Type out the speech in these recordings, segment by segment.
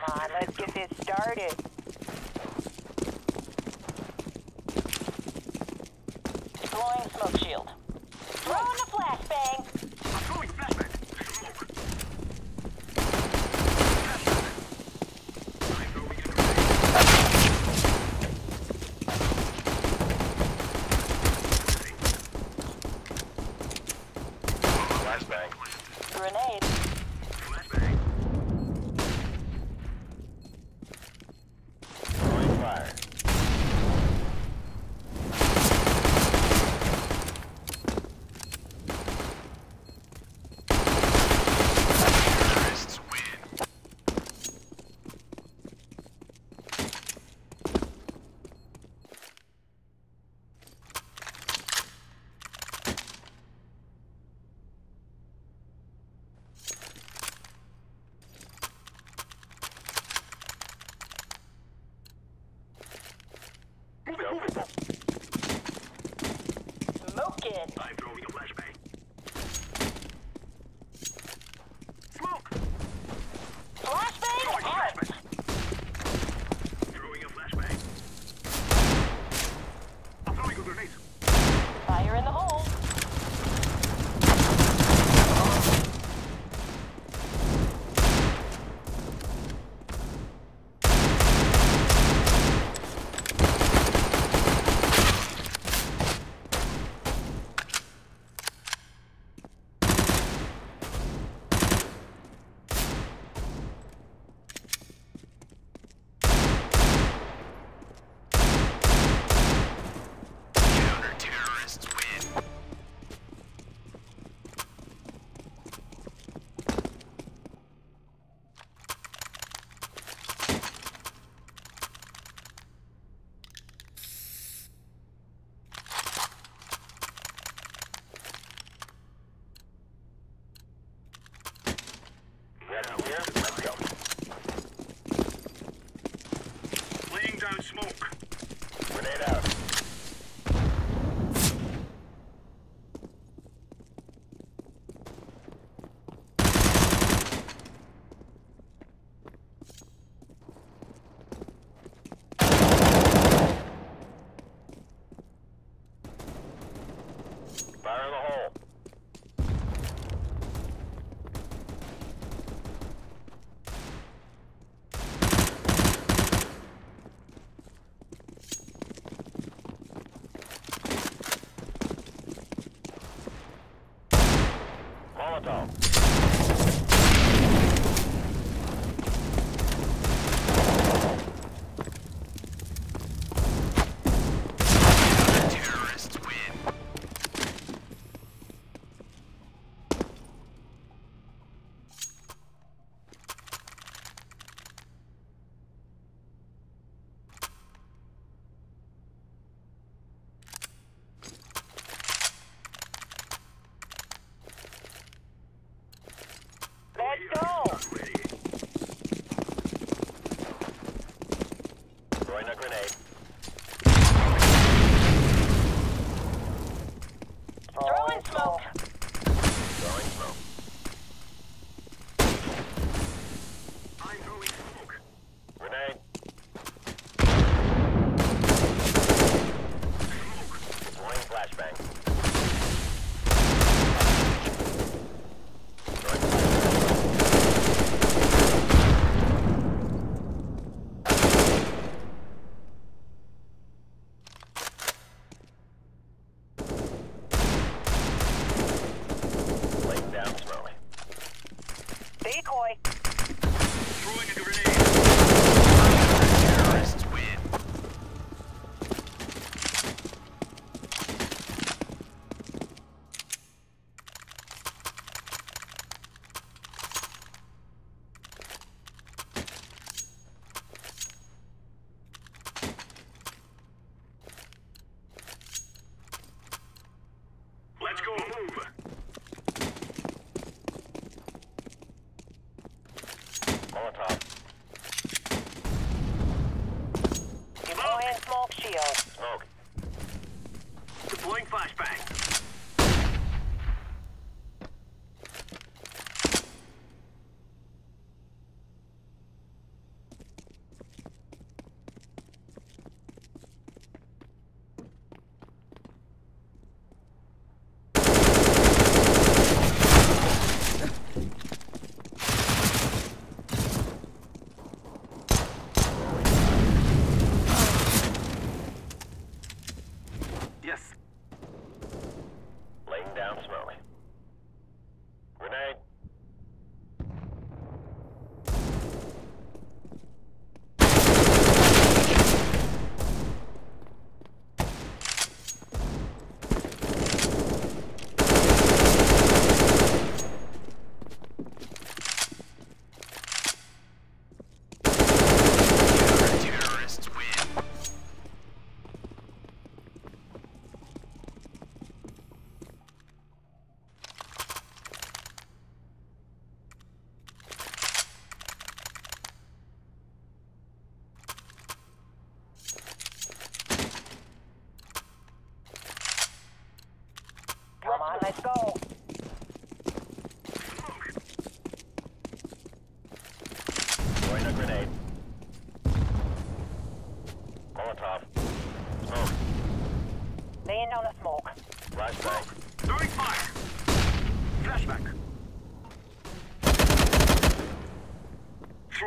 on, let's get this started. Deploying smoke shield. Throwing the flashbang. I'm throwing flashbang. Smoke. I'm going in. Flashbang. Grenade. Flashbang. Throwing fire. Terrorists win.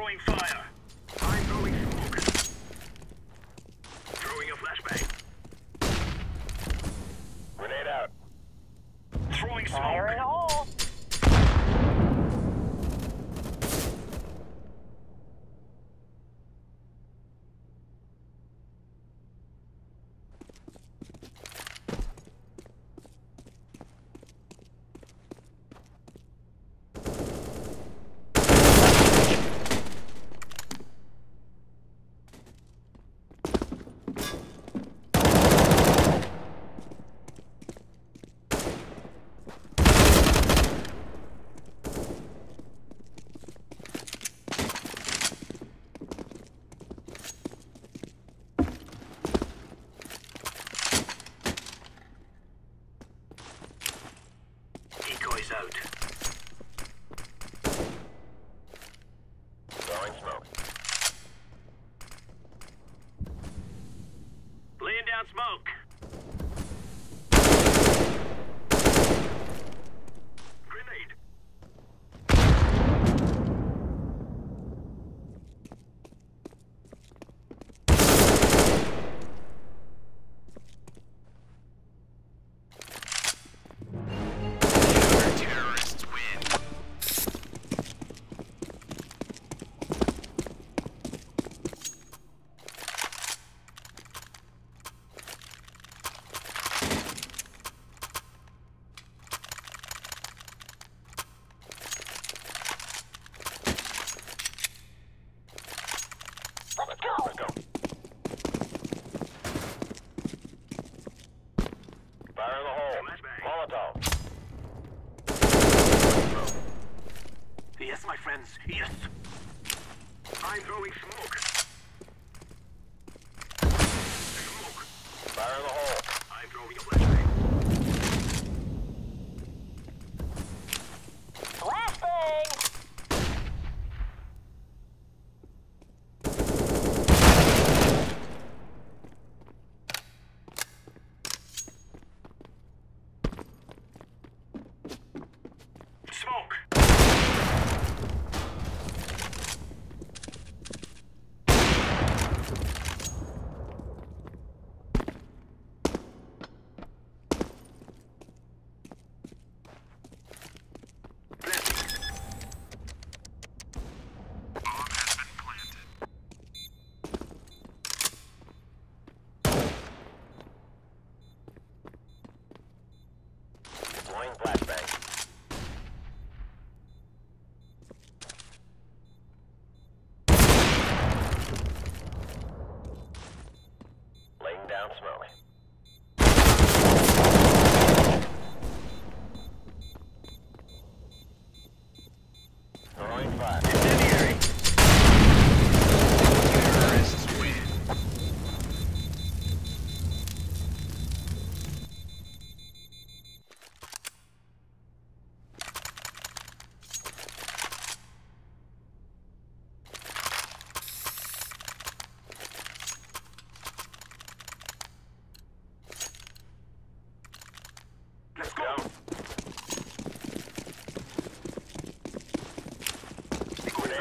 Throwing fire. I'm throwing smoke. Throwing a flashbang. Grenade out. Throwing smoke. Fire in the hole. Decoys out. Throwing smoke. Laying down smoke. Grenade. Terrorists win. Let's go. Let's go. Fire in the hole. Molotov. Yes, my friends, yes. I'm throwing smoke. Smoke. Fire in the hole. I'm throwing a flashbang. Flashbang. Smoke. Deploying flashbang. Laying down smoke. Throwing fire. Incendiary. Terrorists win. Let's go. Grenade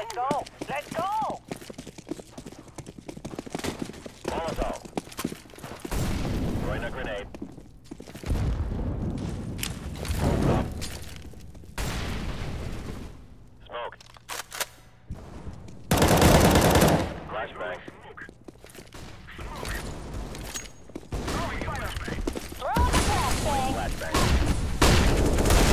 Let's go! Let's go! Molotov. Throwing a grenade. Molotov. Smoke. Flashbang. Throw the flashbang! Flashbang.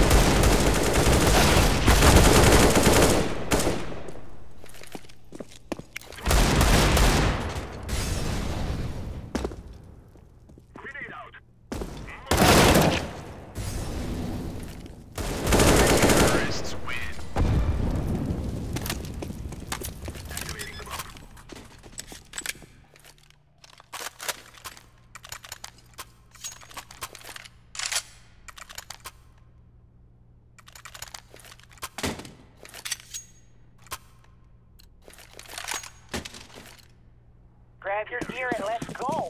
Grenade out. Terrorists win. Activating the bomb. Grab your gear and let's go!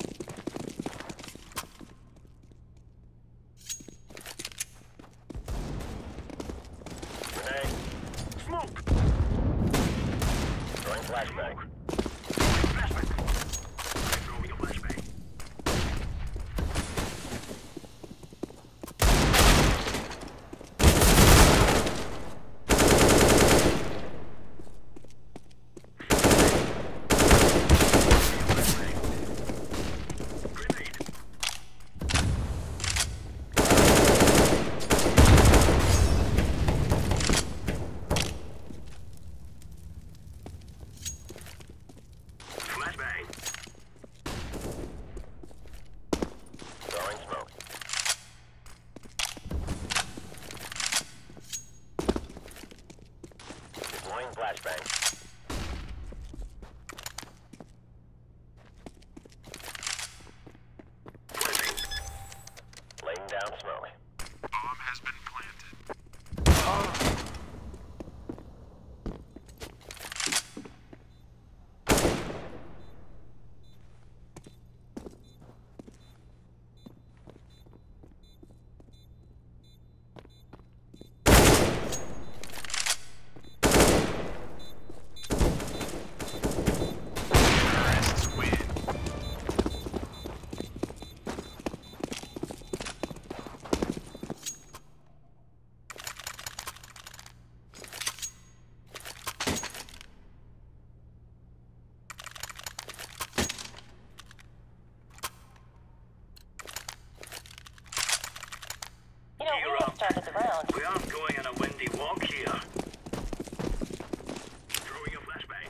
Grenade. Smoke. Throwing flashbang. Flashbang. Throwing a flashbang. Grenade. Flashbang. Throwing smoke. Deploying flashbang. Planting. Laying down smoke. Bomb has been planted. Terrorists win. You know, we just started the round. We aren't going on a windy walk here. Throwing a flashbang.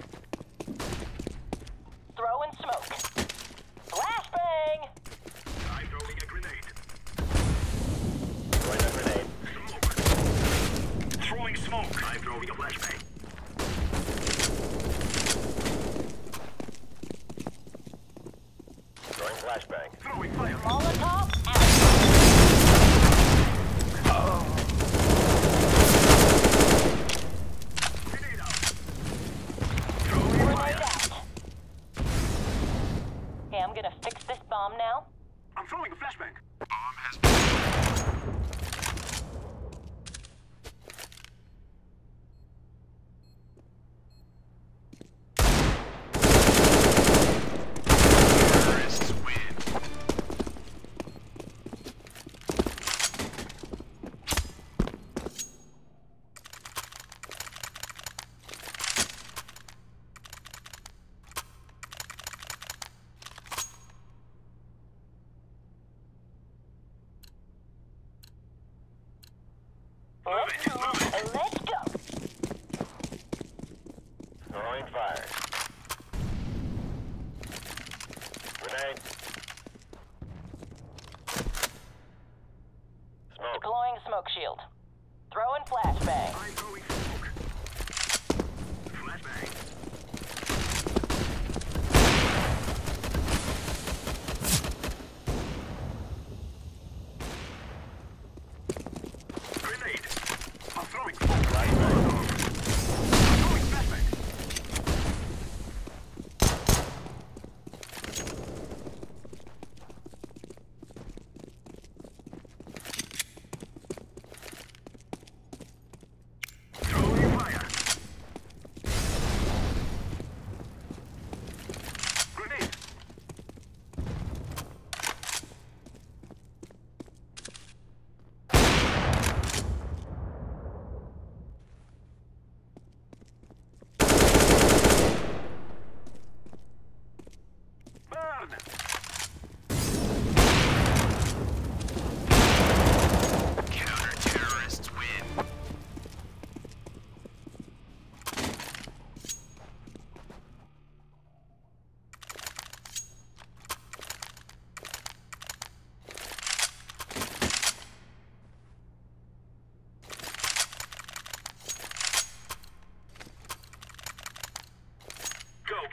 Throwing smoke. Flashbang! I'm throwing a grenade. Throwing a grenade. Smoke. Throwing smoke. I'm throwing a flashbang. Throwing flashbang. Throwing fire. Molotov out! Grenade out. Throwing Grenade fire. out! Okay, I'm gonna fix this bomb now. I'm throwing a flashbang. Bomb has been Terrorists win.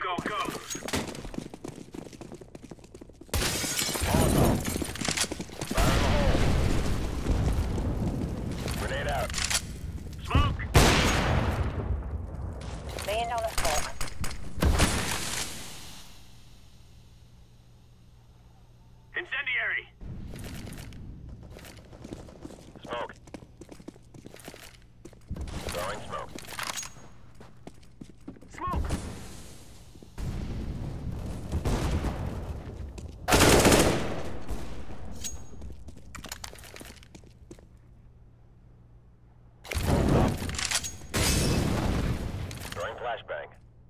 go, go. Molotov. Fire in the hole. Grenade out. Smoke. Laying down the smoke. Incendiary. Smoke. Throwing smoke. Smoke. Throwing flashbang.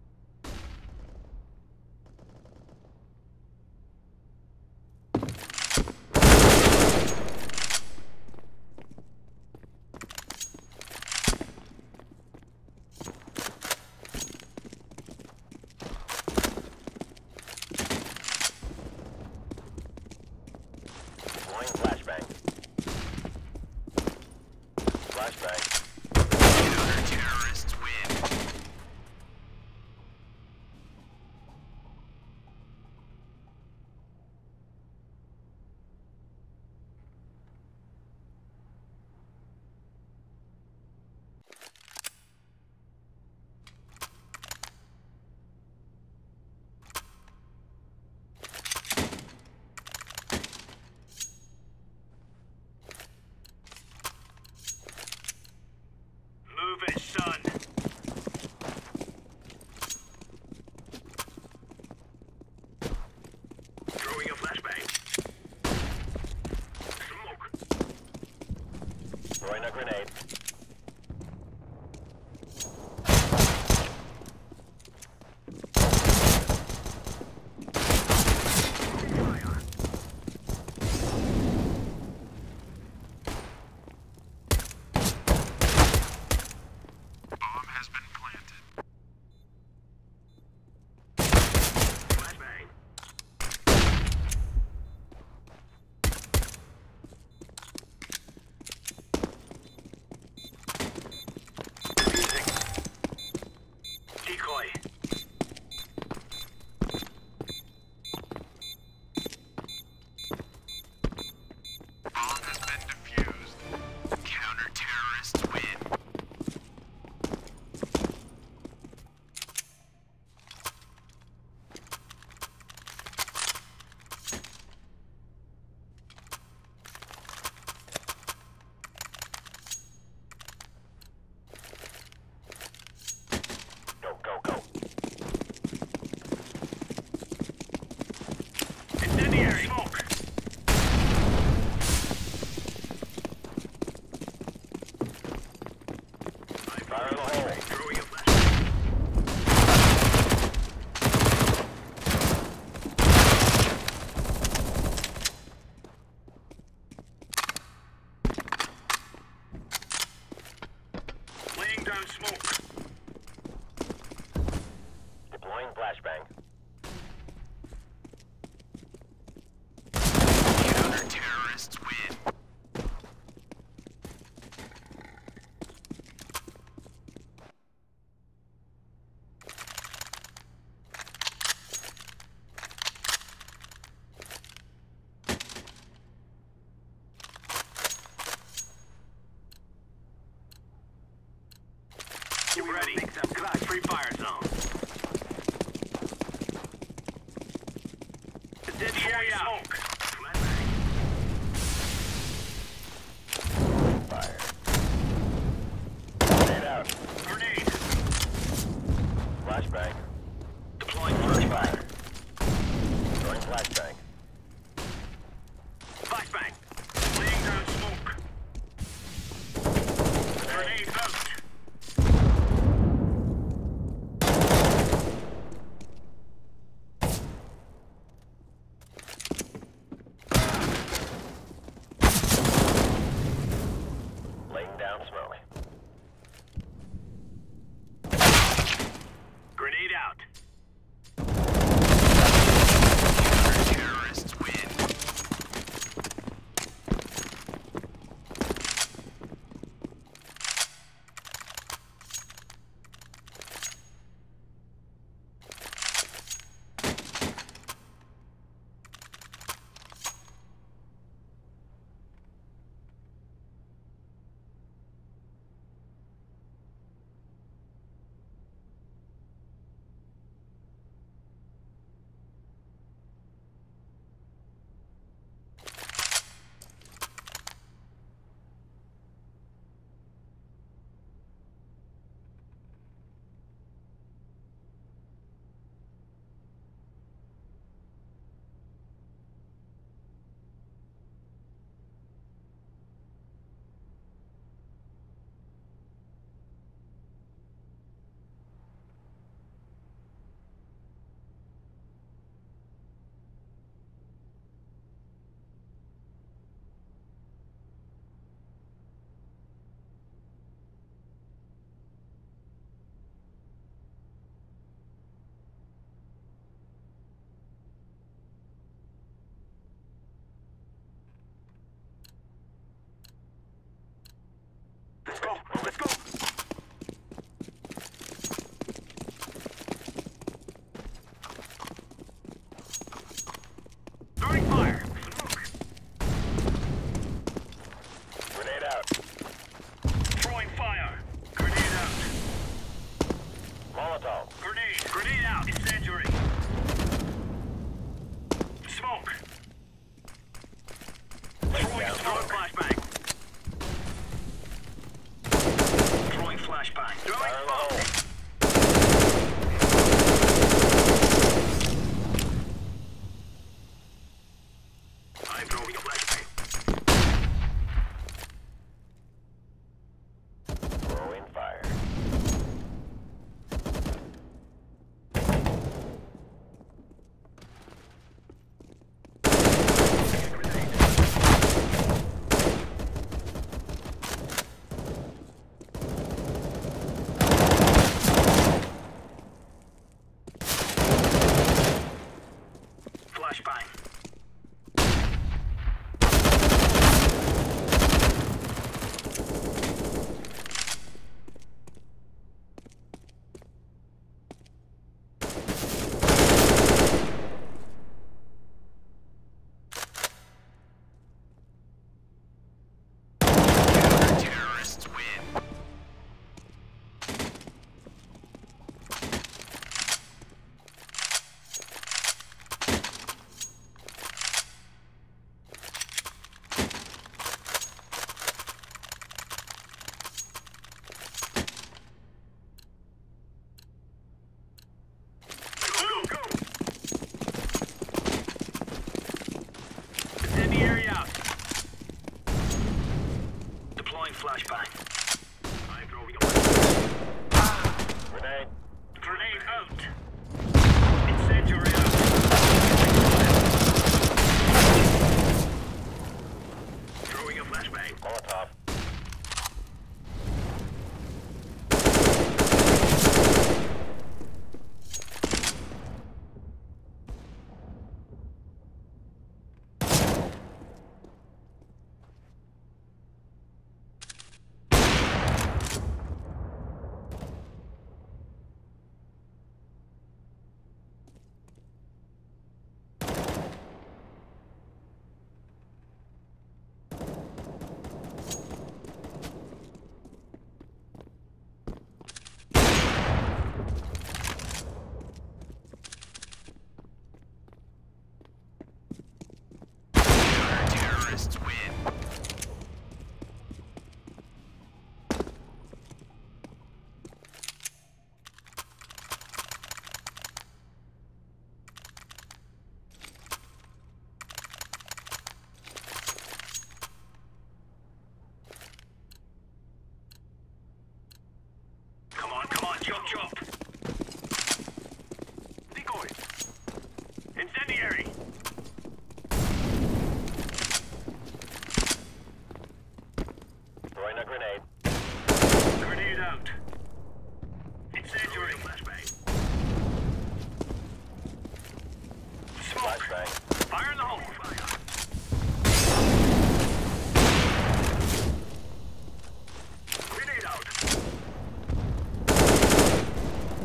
Deploying flashbang. Flashbang. Counter-terrorists win. Move it, son. Throwing a flashbang. Smoke. Throwing a grenade. Fire. Bomb has been planted. Flashbang. Defusing. Decoy. Bomb has been defused. Counter-terrorists win. Go, go, go. Incendiary. Smoke. Fire in the hole. Throwing a flashbang. Laying down smoke. Deploying flashbang. Counter-terrorists win. You ready? Free fire zone. Incendiary smoke. Flashbang. Fire. Grenade out. Grenade. Flashbang. Deploying flashbang. Throwing flashbang. Flashbang. Laying down smoke. Grenade out. Laying down smoke. Grenade out. Terrorists win. Let's go. Throwing fire. Smoke. Grenade out. Throwing fire. Grenade out. Molotov. Grenade. Grenade out. Incendiary. Smoke. Throwing smoke. Flashbang. Throwing flashbang. Fire in the hole. I'm throwing a flashbang. Throwing fire. Flashbang. Terrorists win. Go, go. Incendiary out. Deploying flashbang. I'm throwing a Grenade. grenade out. Incendiary out. Throwing a flashbang. Molotov. Terrorists win. Come on, jump, jump. Decoy. Incendiary. Throwing a grenade. Grenade out. Incendiary. Flashbang. Smoke. Flashbang. Fire in the hole. Grenade out.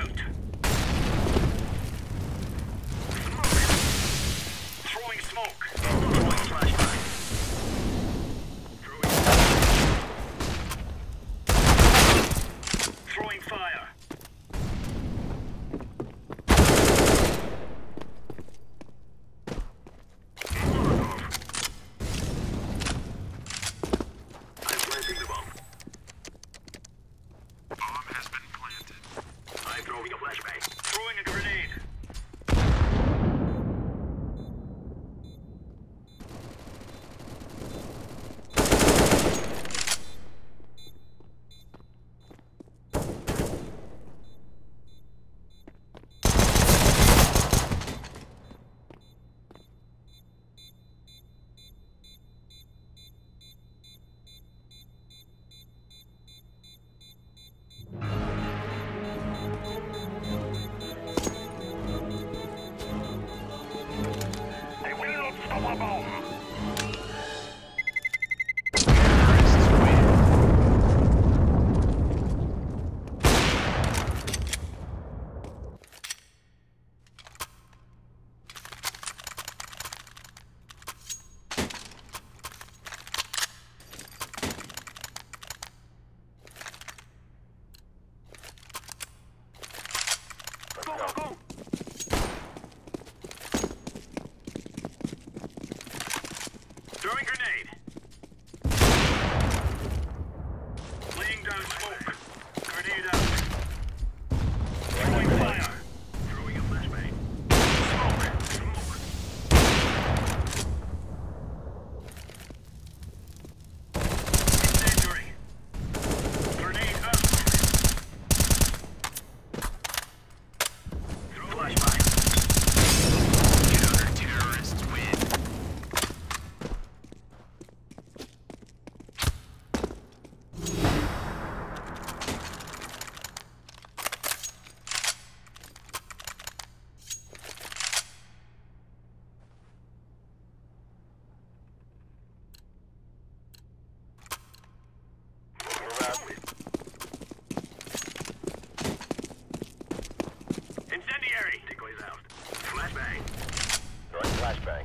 out. Throwing smoke. Throwing flashbang. Throwing fire. I'm planting the bomb. Bomb has been planted. I'm throwing a flashbang. Throwing a grenade. They will not stop a bomb. Go, go, go! Throwing grenade. Laying down smoke. Grenade out. Throwing fire. Throwing a flashbang. Smoke. Smoke. Incendiary. Grenade out. Throw flashbang. Counter-terrorists win. Incendiary! Decoys out. Flashbang. Throwing flashbang.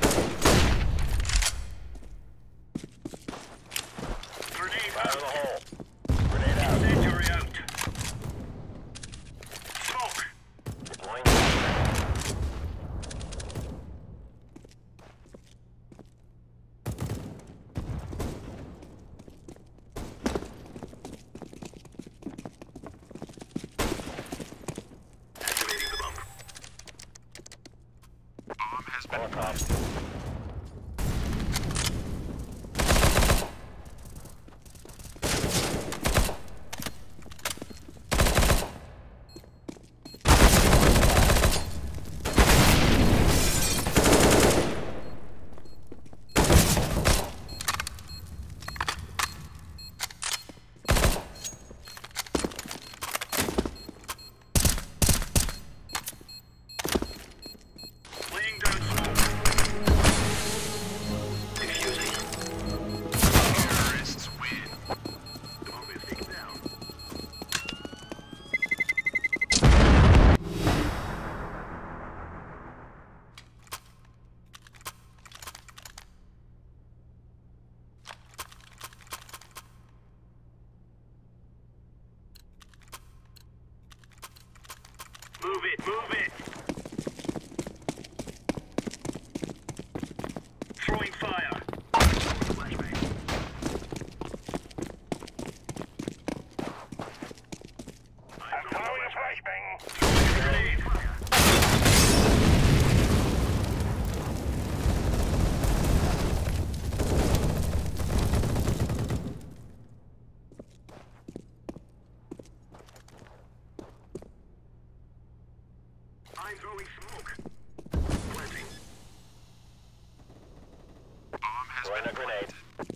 Grenade Fire in the out. hole. Grenade out. Incendiary out. Smoke. Deploying flashbang. Activating the bomb. Bomb has been Molotov. Laying down smoke. Defusing. Terrorists win. The bomb is taken down. Move it, move it. Throwing fire. Flashbang. I'm throwing a flashbang. Throwing a grenade. I'm throwing smoke. Planting. Bomb has Throwing a grenade.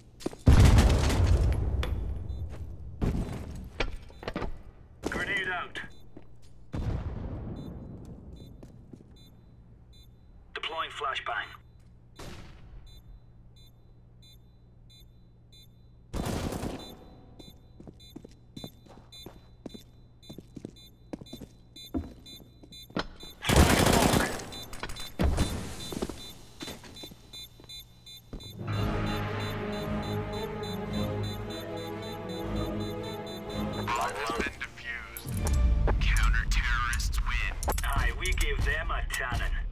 Grenade out. Deploying flashbang. we gave them a tannin'.